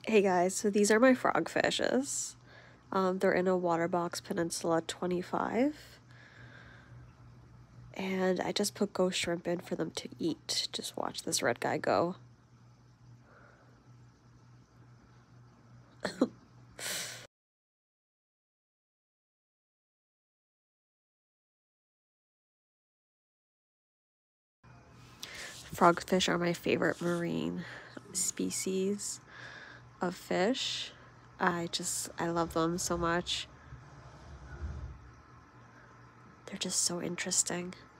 Hey guys, so these are my frogfishes. They're in a Waterbox Peninsula 25. And I just put ghost shrimp in for them to eat. Just watch this red guy go. Frogfish are my favorite marine species of fish. I love them so much. They're just so interesting.